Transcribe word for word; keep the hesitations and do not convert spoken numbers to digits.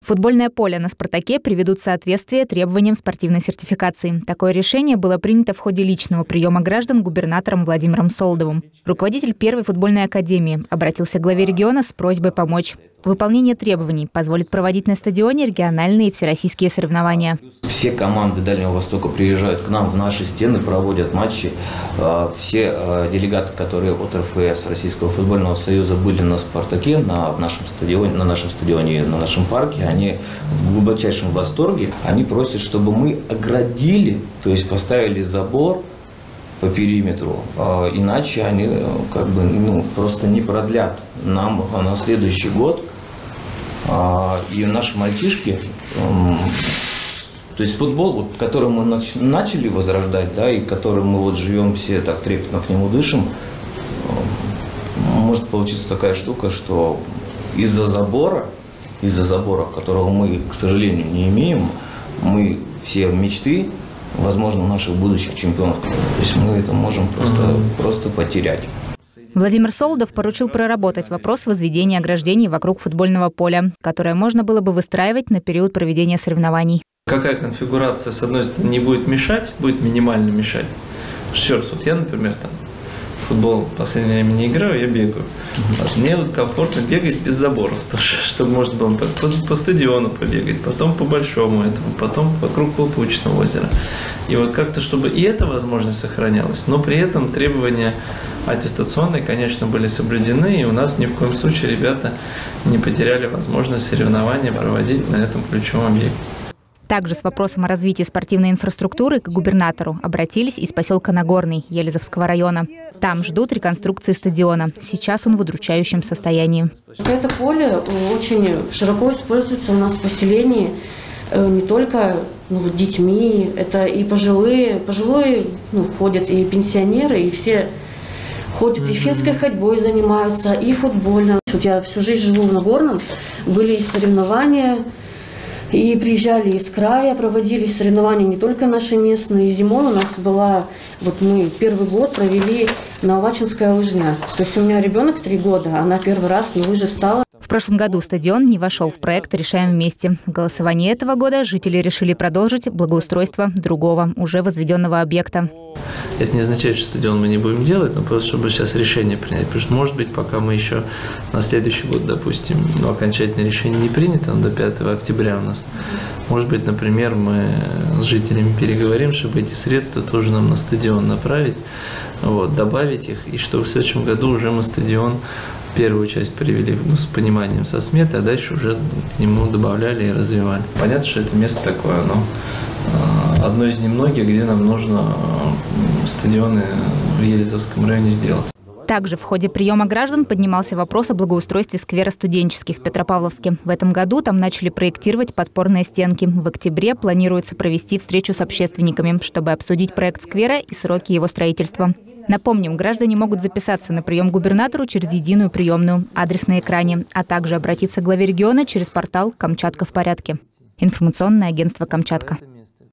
Футбольное поле на «Спартаке» приведут в соответствие требованиям спортивной сертификации. Такое решение было принято в ходе личного приема граждан губернатором Владимиром Солодовым. Руководитель первой футбольной академии обратился к главе региона с просьбой помочь. Выполнение требований позволит проводить на стадионе региональные и всероссийские соревнования. Все команды Дальнего Востока приезжают к нам в наши стены, проводят матчи. Все делегаты, которые от эр эф эс, Российского футбольного союза, были на «Спартаке», на нашем стадионе, на нашем стадионе, на нашем парке, они в глубочайшем восторге. Они просят, чтобы мы оградили, то есть поставили забор по периметру, иначе они как бы ну, просто не продлят нам на следующий год. И наши мальчишки, то есть футбол, вот, который мы начали возрождать, да, и которым мы вот живем все так трепетно к нему дышим, может получиться такая штука, что из-за забора, из-за забора, которого мы, к сожалению, не имеем, мы все мечты, возможно, наших будущих чемпионов, то есть мы это можем просто, mm-hmm. просто потерять. Владимир Солодов поручил проработать вопрос возведения ограждений вокруг футбольного поля, которое можно было бы выстраивать на период проведения соревнований. Какая конфигурация, с одной стороны, не будет мешать, будет минимально мешать. Еще раз, вот я, например, там, в футбол в последнее время не играю, я бегаю. Вот, мне вот комфортно бегать без заборов, чтобы можно было по, по, по стадиону побегать, потом по большому этому, потом вокруг Полтучного озера. И вот как-то, чтобы и эта возможность сохранялась, но при этом требования аттестационные, конечно, были соблюдены, и у нас ни в коем случае ребята не потеряли возможность соревнования проводить на этом ключевом объекте. Также с вопросом о развитии спортивной инфраструктуры к губернатору обратились из поселка Нагорный Елизовского района. Там ждут реконструкции стадиона. Сейчас он в удручающем состоянии. Это поле очень широко используется у нас в поселении не только ну, детьми, это и пожилые, пожилые ну, ходят, и пенсионеры, и все ходят, и финской ходьбой занимаются, и футбольно. Вот я всю жизнь живу в Нагорном, были и соревнования, и приезжали из края, проводились соревнования не только наши местные. Зимой у нас была, вот мы первый год провели Нововачинская лыжня. То есть у меня ребенок три года, она первый раз на лыжи встала. В прошлом году стадион не вошел в проект «Решаем вместе». В голосовании этого года жители решили продолжить благоустройство другого, уже возведенного объекта. Это не означает, что стадион мы не будем делать, но просто чтобы сейчас решение принять. Потому что, может быть, пока мы еще на следующий год, допустим, ну, окончательное решение не принято, до пятого октября у нас. Может быть, например, мы с жителями переговорим, чтобы эти средства тоже нам на стадион направить, вот, добавить их, и что в следующем году уже мы стадион первую часть привели ну, с пониманием со сметы, а дальше уже к нему добавляли и развивали. Понятно, что это место такое, но одно из немногих, где нам нужно стадионы в Елизовском районе сделать. Также в ходе приема граждан поднимался вопрос о благоустройстве сквера «Студенческий» в Петропавловске. В этом году там начали проектировать подпорные стенки. В октябре планируется провести встречу с общественниками, чтобы обсудить проект сквера и сроки его строительства. Напомним, граждане могут записаться на прием к губернатору через единую приемную, адрес на экране, а также обратиться к главе региона через портал «Камчатка в порядке». Информационное агентство «Камчатка».